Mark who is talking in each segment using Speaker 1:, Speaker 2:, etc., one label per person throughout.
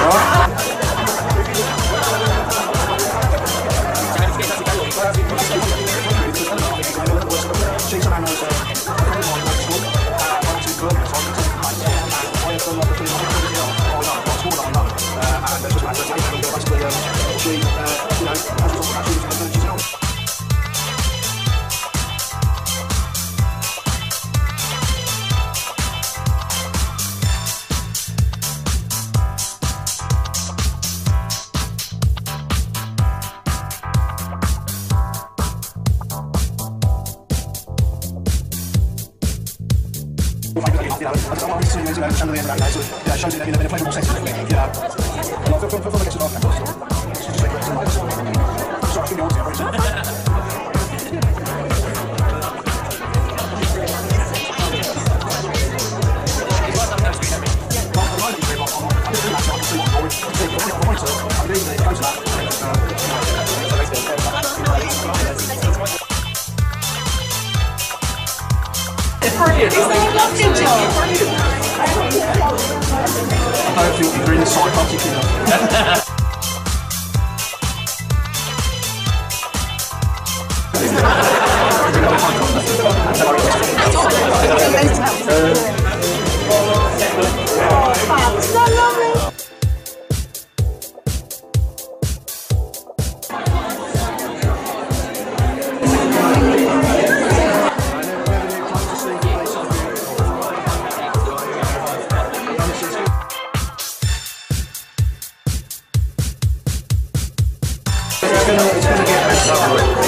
Speaker 1: I don't think you're really psychotic enough. It's gonna get better.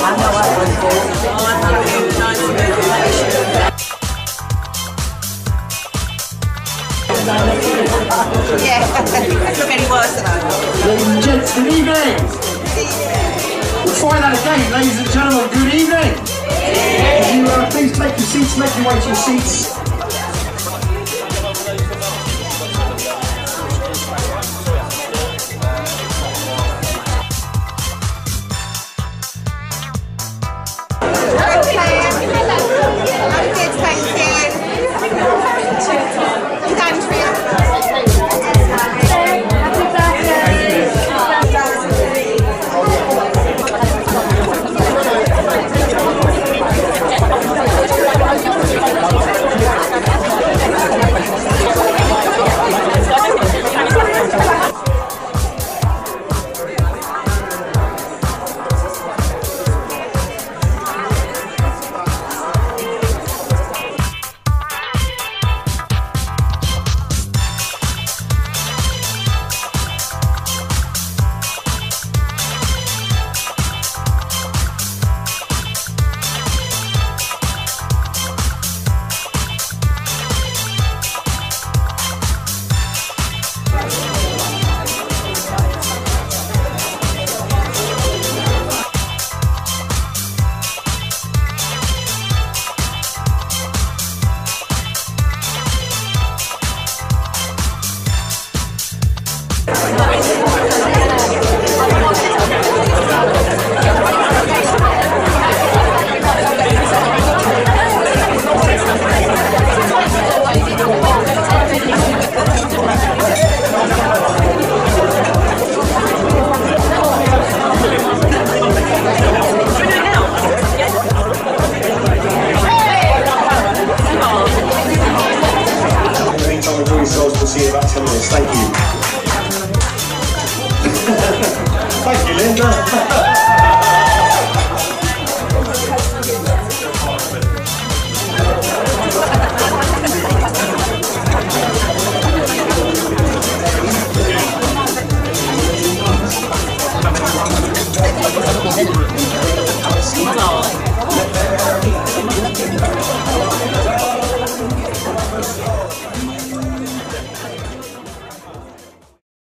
Speaker 2: Yeah, it's not any worse than that.
Speaker 3: Ladies and gents, good evening. We'll try that again, ladies and gentlemen, good evening. Can you please take your seats, make your way to your seats.
Speaker 4: See you about 10 minutes. Thank you. Thank you, Linda.